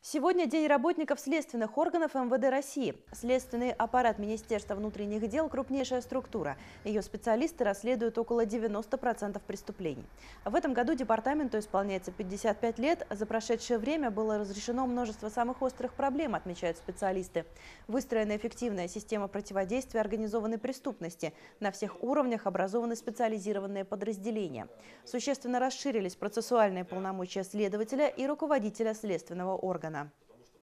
Сегодня День работников следственных органов МВД России. Следственный аппарат Министерства внутренних дел – крупнейшая структура. Ее специалисты расследуют около 90% преступлений. В этом году департаменту исполняется 55 лет. За прошедшее время было разрешено множество самых острых проблем, отмечают специалисты. Выстроена эффективная система противодействия организованной преступности. На всех уровнях образованы специализированные подразделения. Существенно расширились процессуальные полномочия следователя и руководителя следственного органа.